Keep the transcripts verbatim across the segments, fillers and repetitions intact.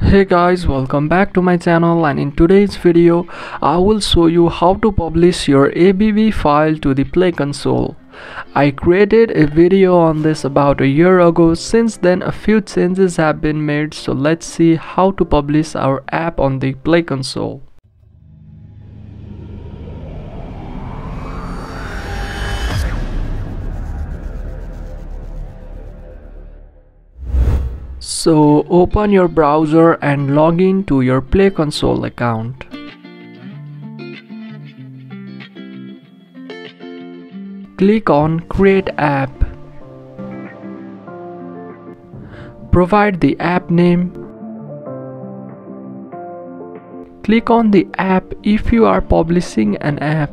Hey guys, welcome back to my channel, and in today's video I will show you how to publish your A B B file to the Play Console. I created a video on this about a year ago. Since then a few changes have been made, so let's see how to publish our app on the Play Console. So open your browser and log in to your Play Console account. Click on Create App. Provide the app name. Click on the app if you are publishing an app.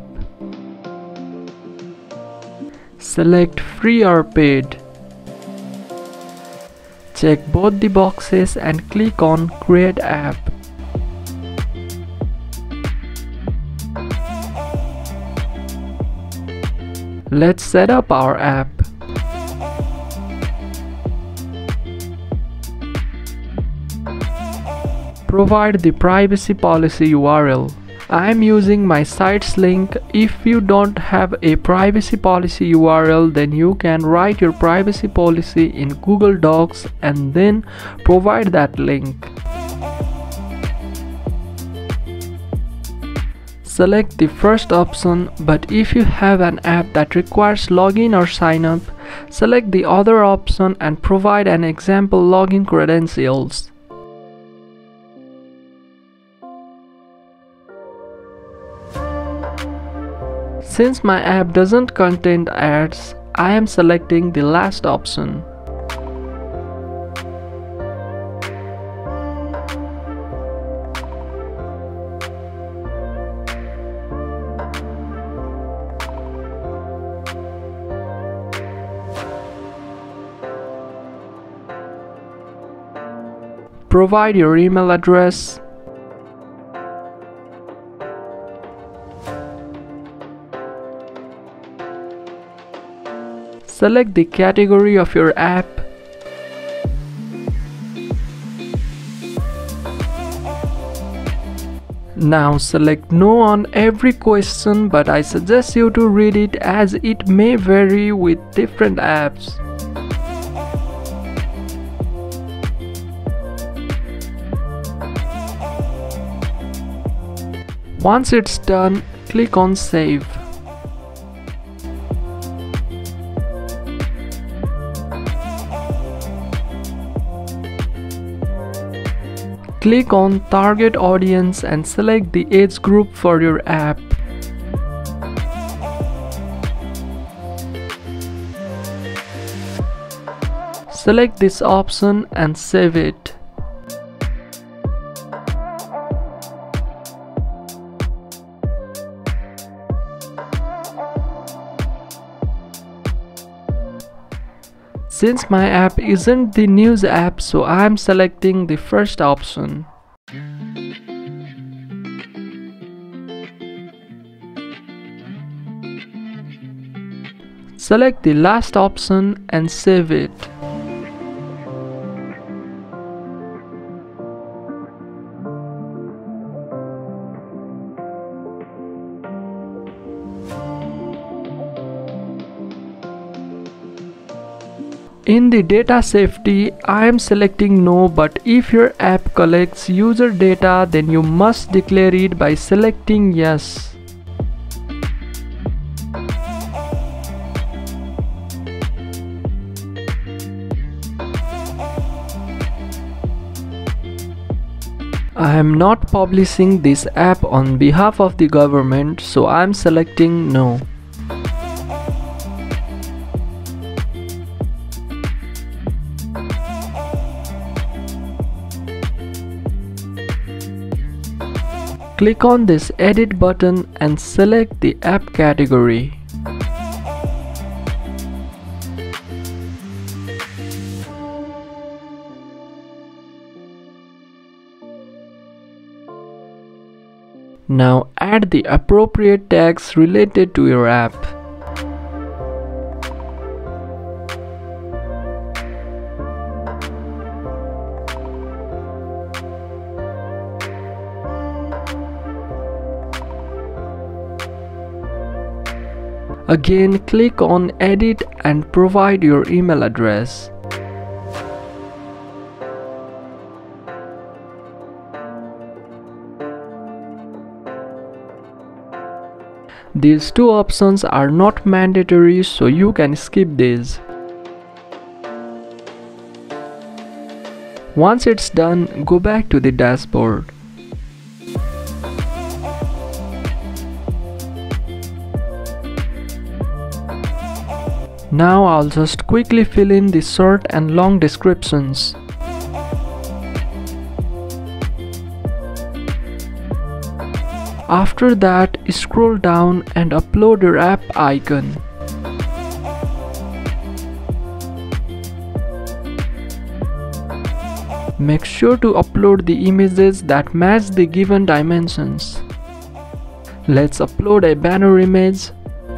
Select free or paid. Check both the boxes and click on Create App. Let's set up our app. Provide the privacy policy U R L. I am using my site's link. If you don't have a privacy policy U R L, then you can write your privacy policy in Google Docs and then provide that link. Select the first option, but if you have an app that requires login or sign up, select the other option and provide an example login credentials. Since my app doesn't contain ads, I am selecting the last option. Provide your email address. Select the category of your app. Now select no on every question, but I suggest you to read it as it may vary with different apps. Once it's done, click on Save. Click on Target Audience and select the age group for your app. Select this option and save it. Since my app isn't the news app, so I'm selecting the first option. Select the last option and save it. In the data safety, I am selecting no, but if your app collects user data, then you must declare it by selecting yes. I am not publishing this app on behalf of the government, so I am selecting no. Click on this edit button and select the app category. Now add the appropriate tags related to your app. Again, click on Edit and provide your email address. These two options are not mandatory, so you can skip these. Once it's done, go back to the dashboard. Now I'll just quickly fill in the short and long descriptions. After that, scroll down and upload your app icon. Make sure to upload the images that match the given dimensions. Let's upload a banner image.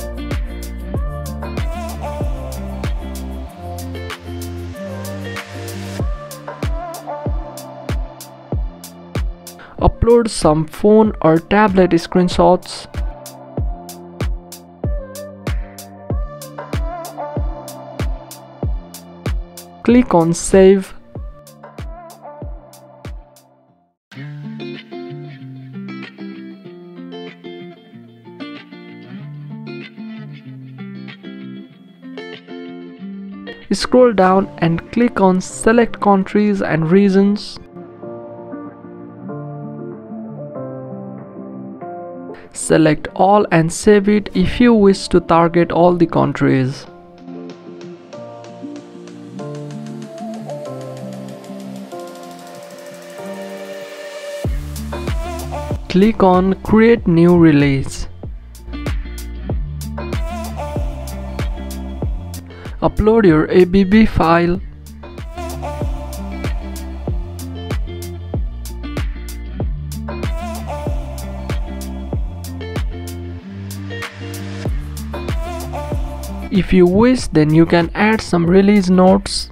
Upload some phone or tablet screenshots. Click on Save. Scroll down and click on Select Countries and Regions. Select all and save it if you wish to target all the countries. Click on Create New Release. Upload your A B B file. If you wish, then you can add some release notes.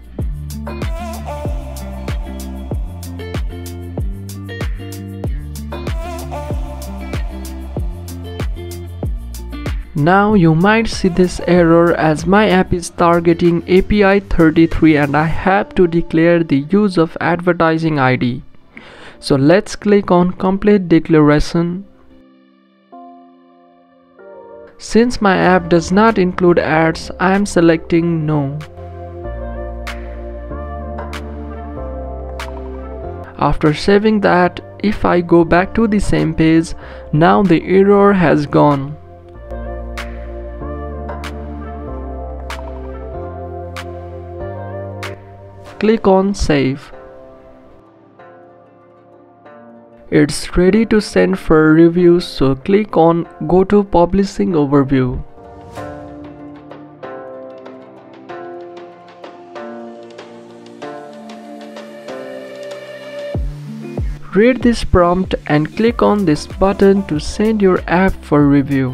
Now you might see this error as my app is targeting A P I thirty-three and I have to declare the use of advertising I D. So let's click on Complete Declaration. Since my app does not include ads, I am selecting No. After saving that, if I go back to the same page, now the error has gone. Click on Save. It's ready to send for reviews, so click on Go to Publishing Overview. Read this prompt and click on this button to send your app for review.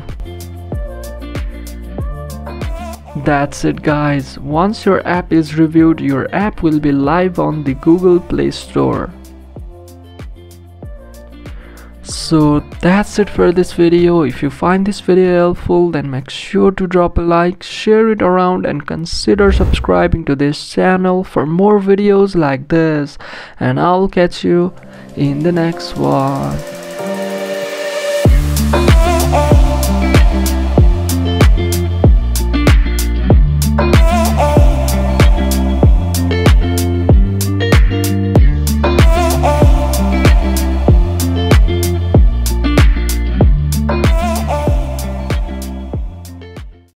That's it guys, once your app is reviewed, your app will be live on the Google Play Store. So that's it for this video. If you find this video helpful, then make sure to drop a like, share it around and consider subscribing to this channel for more videos like this, and I'll catch you in the next one.